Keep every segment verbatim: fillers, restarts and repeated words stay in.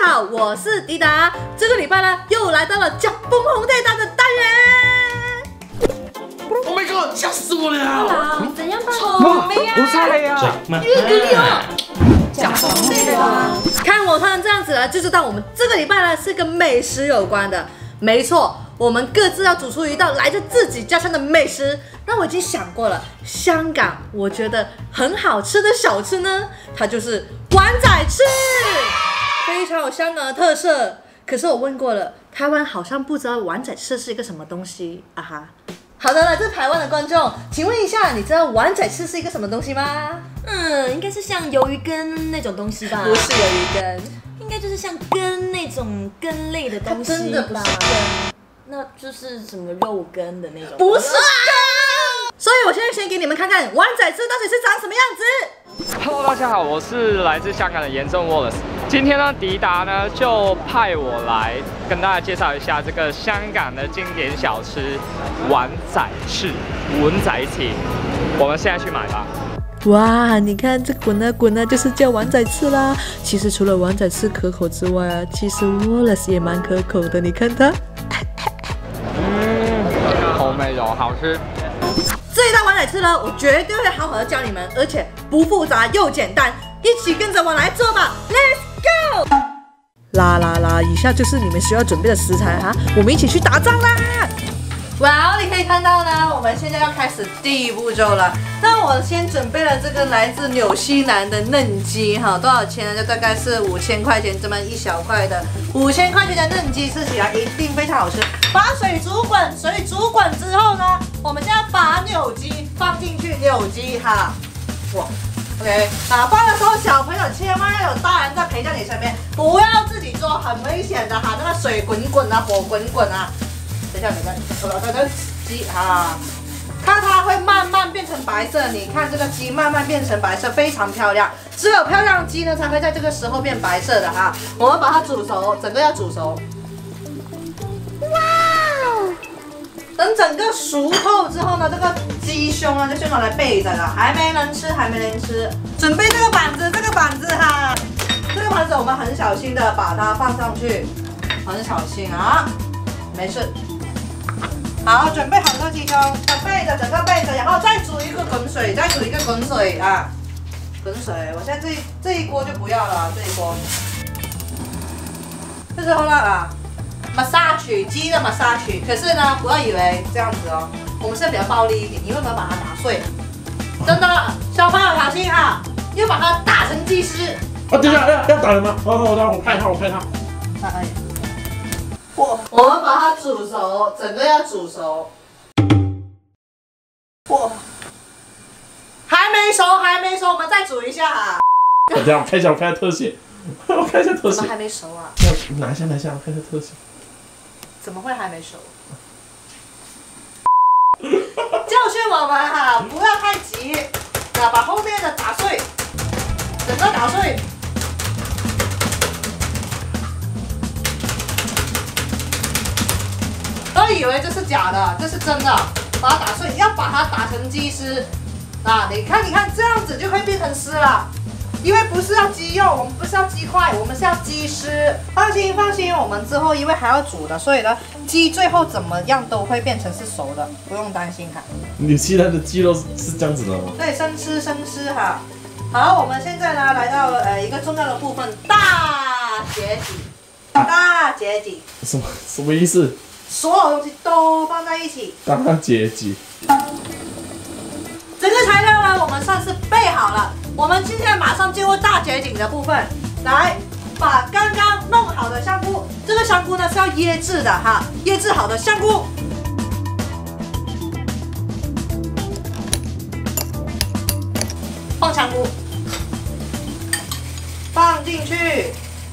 好，我是迪达。这个礼拜呢，又来到了脚崩红太大的单元。 Oh my god！ 吓死我了！ 怎样办？聪明啊！ 不菜呀！ 又给你哦。脚崩对了。看我穿成这样子了，就知道我们这个礼拜呢是跟美食有关的。没错，我们各自要煮出一道来自自己家乡的美食。那我已经想过了，香港我觉得很好吃的小吃呢，它就是碗仔翅。非常有香港的特色，可是我问过了，台湾好像不知道碗仔翅是一个什么东西啊哈。好的，来自台湾的观众，请问一下，你知道碗仔翅是一个什么东西吗？ 嗯，应该是像鱿鱼羹那种东西吧？ 不是鱿鱼羹， 应该就是像羹那种羹类的东西吧？ 真的不是羹， 那就是什么肉羹的那种？ 不是羹。所以我现在先给你们看看碗仔翅到底是长什么样子。 Hello， 大家好，我是来自香港的严正 Wallace。今天呢，迪达呢就派我来跟大家介绍一下这个香港的经典小吃碗仔翅、碗仔翅。我们现在去买吧。 哇，你看这滚啊滚啊，就是叫碗仔翅啦。其实除了碗仔翅可口之外啊，其实 Wallace 也蛮可口的。你看它， 嗯，好美哦，好吃。 这一道碗仔翅呢，我绝对会好好的教你们，而且不复杂又简单，一起跟着我来做吧 ，Let's go！ 啦啦啦，以下就是你们需要准备的食材哈，我们一起去打仗啦！哇，你可以看到呢，我们现在要开始第一步骤了。那我先准备了这个来自纽西兰的嫩鸡哈，多少钱呢？就大概是五千块钱这么一小块的，五千块钱的嫩鸡吃起来一定非常好吃。把水煮滚，水煮滚之后呢，我们现在把纽鸡放进去，纽鸡哈，哇 ，OK， 啊，放的时候小朋友千万要有大人在陪在你身边，不要自己做，很危险的哈，那个水滚滚啊，火滚滚啊。等一下，等一下，我等等鸡啊，看它会慢慢变成白色。你看这个鸡慢慢变成白色，非常漂亮。只有漂亮的鸡呢，才会在这个时候变白色的哈。我们把它煮熟，整个要煮熟。哇哦！等整个熟透之后呢，这个鸡胸呢就是用来备着的，还没人吃，还没人吃。准备这个板子，这个板子哈，这个板子我们很小心的把它放上去，很小心啊，没事。好，准备好这个鸡胸，它备着，整个备着，然后再煮一个滚水，再煮一个滚水啊，滚水。我现在这这一锅就不要了，这一锅。这时候呢啊 ，massage 鸡的 massage， 可是呢，不要以为这样子哦，我们是比较暴力一点，因为我们把它打碎。真的，小朋友小心啊，又把它打成鸡丝。 啊，等一下，要要打人吗？好好好，我拍他，我拍他。 哎。我我们把它煮熟，整个要煮熟。哇，还没熟，还没熟，我们再煮一下啊。 等一下，我看一下，我看一下特写，我看一下特写。 怎么还没熟啊？ 拿一下，拿一下，我看一下特写。 怎么会还没熟？教训我们哈，不要太急，啊，把后面的打碎，整个打碎。都以为这是假的，这是真的，把它打碎，要把它打成鸡丝啊！你看，你看，这样子就可以变成丝了。因为不是要鸡肉，我们不是要鸡块，我们是要鸡丝。放心，放心，我们之后因为还要煮的，所以呢，鸡最后怎么样都会变成是熟的，不用担心哈。 纽西兰的鸡肉是这样子的吗？ 对，生吃生吃哈。好，我们现在呢来到呃一个重要的部分，大结局，大结局。 什么什么意思？ 所有东西都放在一起， 大结局。 整个材料呢，我们算是备好了。我们现在马上进入大结局的部分，来把刚刚弄好的香菇，这个香菇呢是要腌制的哈，腌制好的香菇，放香菇，放进去。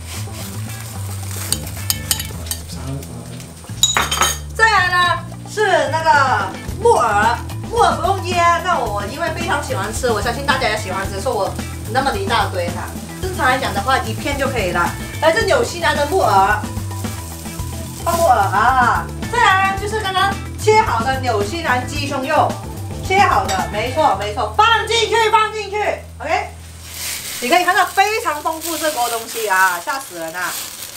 再来呢是那个木耳，木耳不用腌，那我因为非常喜欢吃，我相信大家也喜欢吃，所以我那么一大堆哈。正常来讲的话，一片就可以了。来自纽西兰的木耳，放木耳啊。再来就是刚刚切好的纽西兰鸡胸肉，切好的，没错没错，放进去放进去 ，OK。你可以看到非常丰富这锅东西啊，吓死人啊！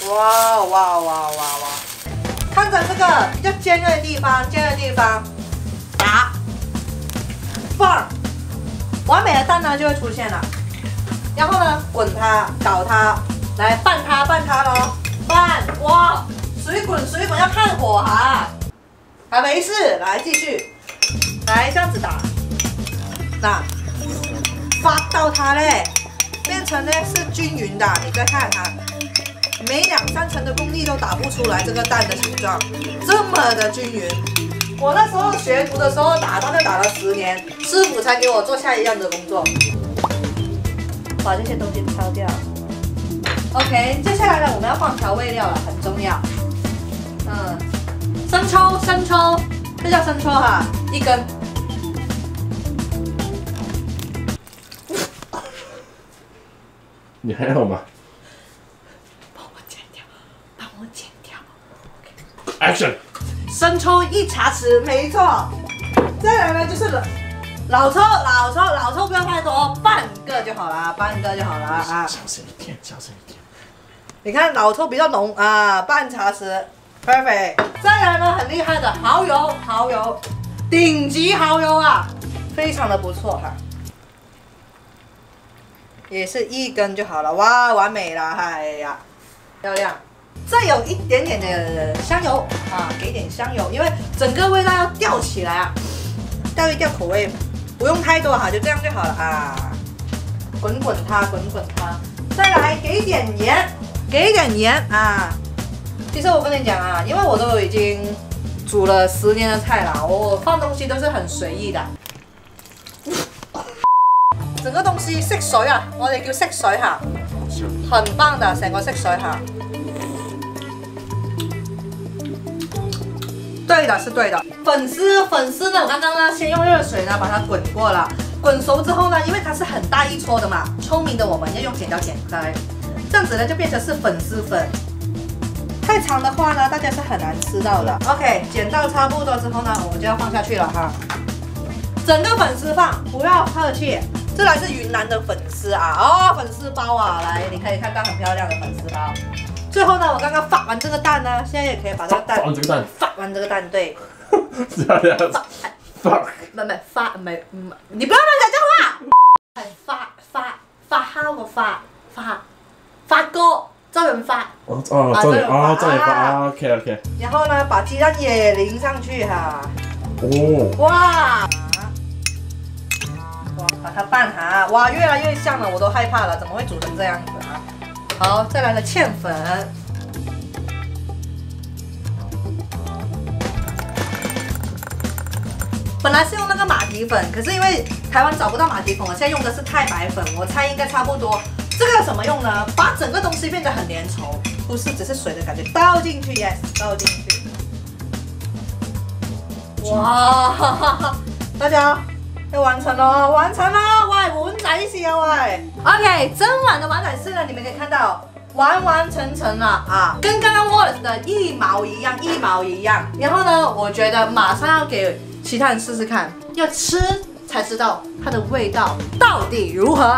哇哇哇哇哇！看着这个比较尖锐的地方，尖锐的地方打放，完美的蛋呢就会出现了。然后呢，滚它，搞它，来拌它，拌它咯，拌哇！水滚水滚要看火哈，还没事，来继续，来这样子打，那发到它嘞，变成呢是均匀的，你再看它。没两三层的功力都打不出来这个蛋的形状，这么的均匀。我那时候学徒的时候打蛋就打了十年，师傅才给我做下一样的工作。把这些东西挑掉。OK， 接下来呢，我们要放调味料了，很重要。嗯，生抽，生抽，这叫生抽哈，一根。 你还好吗？Action！ 生抽一茶匙，没错。再来呢就是老抽，老抽，老抽不要太多，半个就好了，半个就好了啊。 小声一点，小声一点。 你看老抽比较浓啊，半茶匙 ，perfect。再来呢很厉害的蚝油，蚝油，顶级蚝油啊，非常的不错哈。也是一根就好了，哇，完美了，哎呀，漂亮。再有一点点的香油啊，给一点香油，因为整个味道要吊起来啊，吊一吊口味，不用太多哈，就这样就好了啊。滚滚它，滚滚它，再来给一点盐，给一点盐啊。其实我跟你讲啊，因为我都已经煮了十年的菜了，我放东西都是很随意的。整个東西識水啊，我哋叫識水嚇，很棒的，成個識水嚇。對的，是對的。粉絲粉絲呢，我剛剛呢先用熱水呢把它滾過了，滾熟之後呢，因為它是很大一撮的嘛，聰明的我們要用剪刀剪開，這樣子呢就變成是粉絲粉。太長的話呢，大家是很難吃到的。OK， 剪到差不多之後呢，我們就要放下去了哈。整個粉絲放，不要客氣。這來自雲南的粉絲啊，哦，粉絲包啊，來，你可以看到很漂亮的粉絲包。最後呢，我剛剛發完這個蛋呢，現在也可以把這個蛋發完這個蛋， 發完這個蛋，對。 發發， 唔係唔係發，唔係唔，你不要亂講這話。係發發發酵個發發發哥，周潤發。 哦哦，周潤哦，周潤發啊 ，OK OK。 然後呢，把雞蛋也淋上去哈。 哦。 哇！哇，把它拌哈，哇，越來越像了，我都害怕了，怎麼會煮成這樣子啊？好，再來呢芡粉。本來是用那個馬蹄粉，可是因為台灣找不到馬蹄粉，我現在用的是太白粉，我猜應該差不多。這個有什麼用呢？把整個東西變得很粘稠，不是只是水的感覺，倒進去 ，yes， 倒進去。哇，大家要完成咯，完成咯，喂，碗仔翅啊喂 ！OK， 蒸碗的碗仔翅呢，你們可以看到完完成成了啊，跟剛剛 Wallace 的一毛一樣，一毛一樣。然後呢，我覺得馬上要給其他人試試看，要吃才知道它的味道到底如何。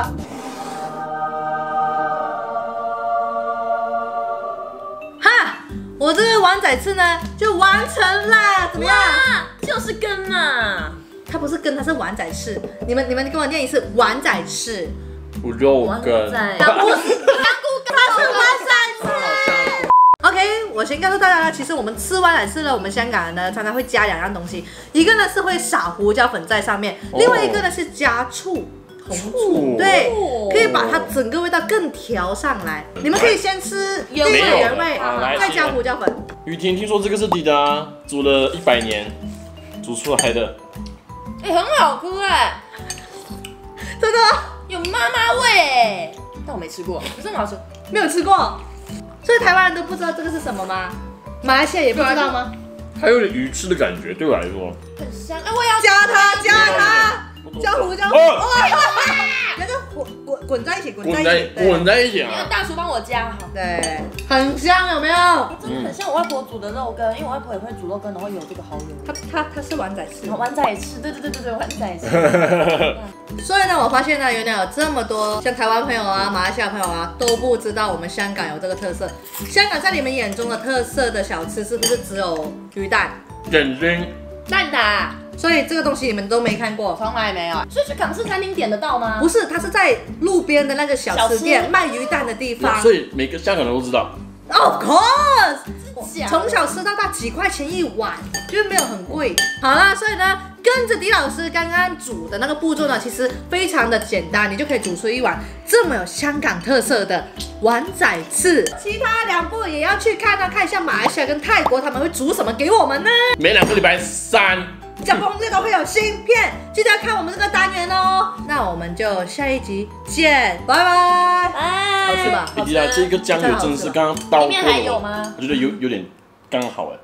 哈，我這個碗仔翅呢就完成啦，怎麼樣？ 就是根啊！ 它不是根，它是碗仔翅。你們你們跟我念一次，碗仔翅。 肉根。 它不是香菇根，它是碗仔翅。OK， 我先告訴大家呢，其實我們吃碗仔翅呢，我們香港人呢常常會加兩樣東西，一個呢是會撒胡椒粉在上面，另外一個呢是加醋。紅醋，對，可以把它整個味道更調上來。你們可以先吃原味原味，再加胡椒粉。 雨婷，聽說這個是你的啊，煮了一百年，煮出來的。 哎、欸，很好吃哎， 真的有媽媽味哎，但我沒吃過，可是很好吃， 沒有吃過，所以台灣人都不知道這個是什麼嗎？馬來西亞也不知道嗎？ 還有點魚翅的感覺，對我來說。 很香，哎、欸，我也要加它加它。 焦糊焦糊， 哦那个滚滚滚在一起，滚滚在在一起，对滚在一起因为啊！ 大叔帮我加好， 对，很香，有没有？ 真的很像我外婆煮的肉羹，因为我外婆也会煮肉羹，然后有这个蚝油。 它它它是碗仔翅然后，湾仔翅，对对对对对，湾仔翅。 所以呢，我发现呢，原来有这么多像台湾朋友啊、马来西亚朋友啊都不知道我们香港有这个特色。香港在你们眼中的特色的小吃是不是只有鱼蛋？ 点心蛋挞所以这个东西你们都没看过。 从来没有，所以去港式餐厅点得到吗？ 不是，它是在路边的那个小吃店卖鱼蛋的地方。 所以每个香港人都知道。 Of course， 假的从小吃到大，几块钱一碗，就是没有很贵。好啦，所以呢，跟着狄老师刚刚煮的那个步骤呢，其实非常的简单，你就可以煮出一碗这么有香港特色的碗仔翅。其他两步也要去看啊，看一下马来西亚跟泰国他们会煮什么给我们呢？ 每两个礼拜三。 小鹏这个会有新片，记得要看我们这个单元哦。那我们就下一集见，拜拜。 哎， 好吃吧？ 哎，迪拉，这个酱油真的是刚刚刀里面还过的哦， 有吗？ 我觉得有有点刚好哎。